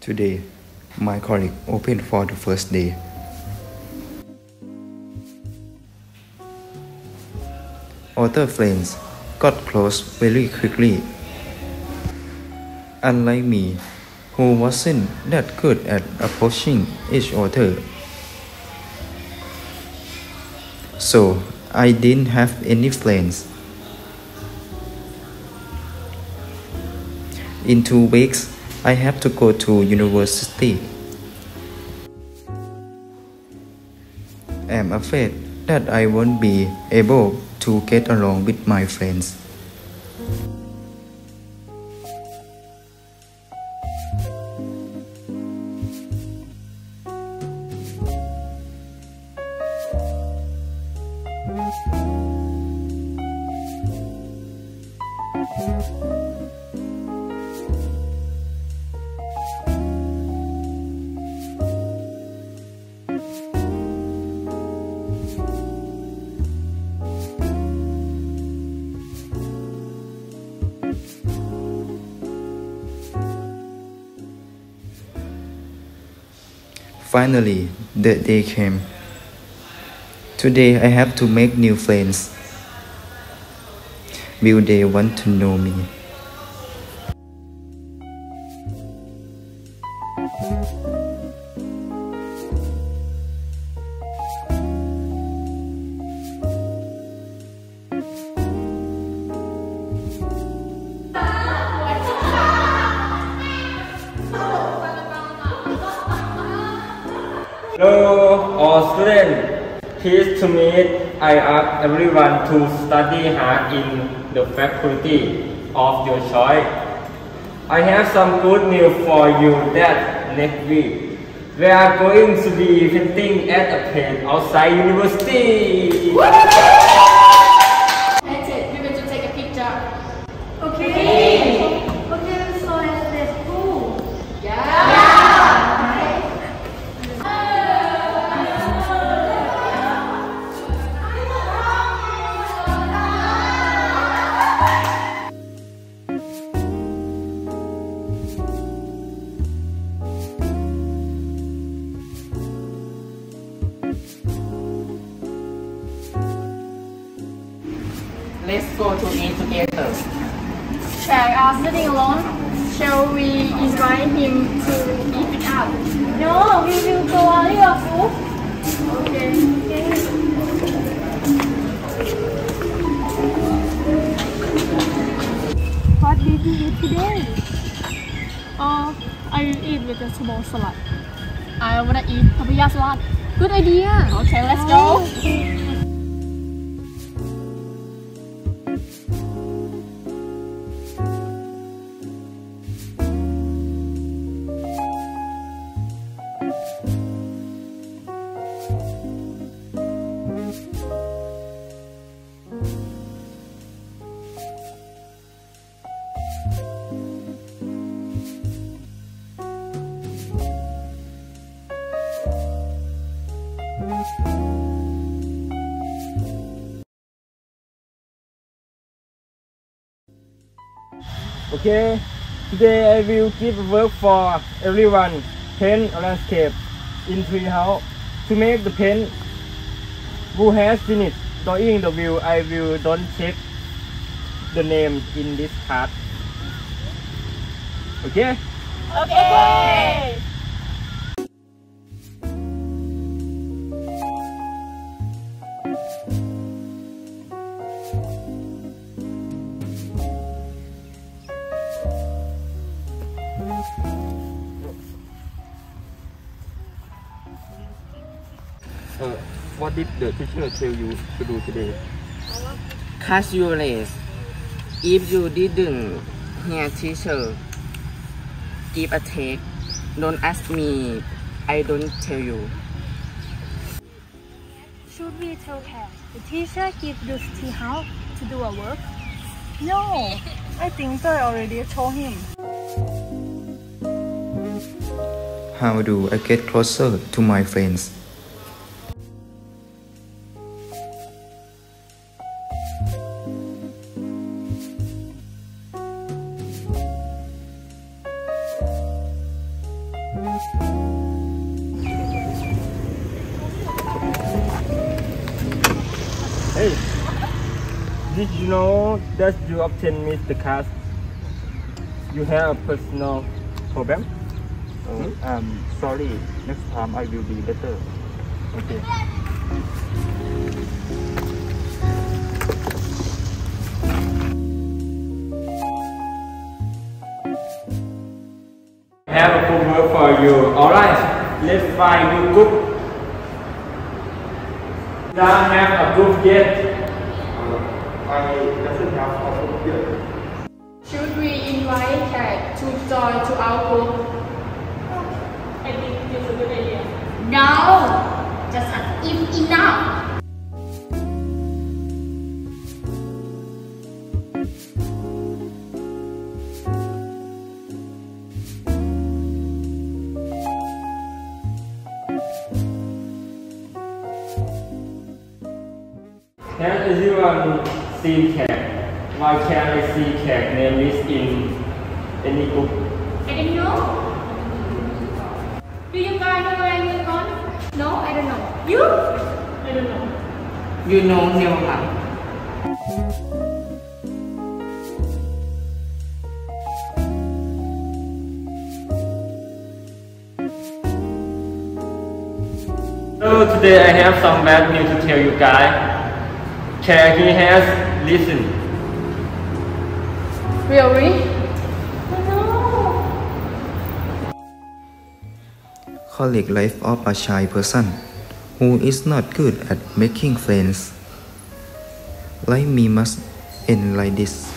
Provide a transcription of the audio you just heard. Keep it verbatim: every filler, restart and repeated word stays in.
Today, my colleague opened for the first day. Other friends got close very quickly. Unlike me, who wasn't that good at approaching each other. So, I didn't have any friends. In two weeks, I have to go to university. I'm afraid that I won't be able to get along with my friends. Finally, the day came. Today I have to make new friends. Will they want to know me? Hello, all students. Pleased to meet. I ask everyone to study hard in the faculty of your choice. I have some good news for you that next week we are going to be painting at a paint outside university. That's it. We're going to take a picture. Okay. Okay. Okay. So let's go. Yeah. Let's go to eat together. Jack are sitting alone. Shall we invite him to eat with us? No, we will go early or food. Okay. Okay. What did you eat today? Uh, I will eat vegetable salad. I wanna eat papaya salad. Good idea. Okay, let's go. Okay, today I will give work for everyone. Paint a landscape in treehouse. To make the paint, who has finished drawing the view, I will don't check the name in this card. Okay? Okay. Uh, what did the teacher tell you to do today? Cast your race. If you didn't hear teacher, give a take. Don't ask me, I don't tell you. Should we tell her the teacher give this tea how to do a work? No, I think I already told him. How do I get closer to my friends? Did you know that you often miss the class? You have a personal problem? Oh, I'm sorry. Next time I will be better. Okay. I have a homework for you. Alright, let's find good group. Don't have a group yet. I doesn't have a group yet. Should we invite Kat to join to our group? I think it's a good idea. No, just as if enough. Can anyone see cat? Why can't I see cat name is in any book? I didn't know. Do you guys know where I'm going? No, I don't know. You? I don't know. You know Neoma. So today I have some bad news to tell you guys. Cat he has listened. Really? Collect life of a shy person who is not good at making friends. Life me must end like this.